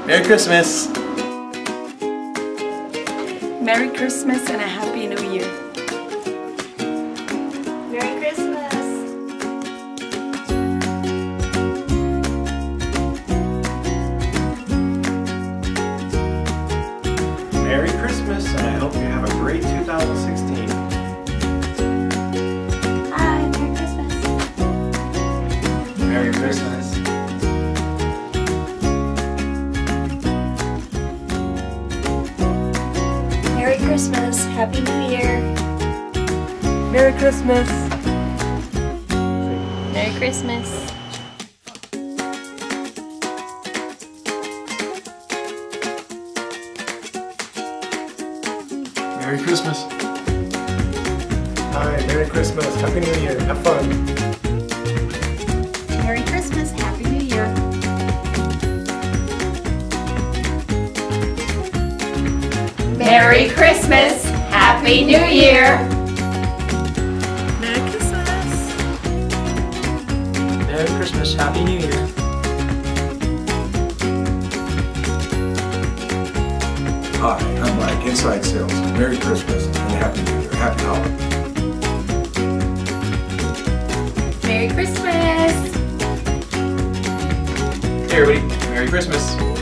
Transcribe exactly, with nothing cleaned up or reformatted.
Merry Christmas! Merry Christmas and a Happy New Year. Merry Christmas! Merry Christmas, and I hope you have a great two thousand sixteen. Hi, Merry Christmas! Merry Christmas. Merry Christmas! Happy New Year! Merry Christmas. Merry Christmas! Merry Christmas! Hi, Merry Christmas, Happy New Year, have fun. Merry Christmas! Happy New Year! Merry Christmas! Happy New Year! Merry Christmas. Merry Christmas, Happy New Year! Hi, I'm Mike, Inside Sales. Merry Christmas and Happy New Year. Happy Holidays. Merry Christmas! Hey everybody, Merry Christmas!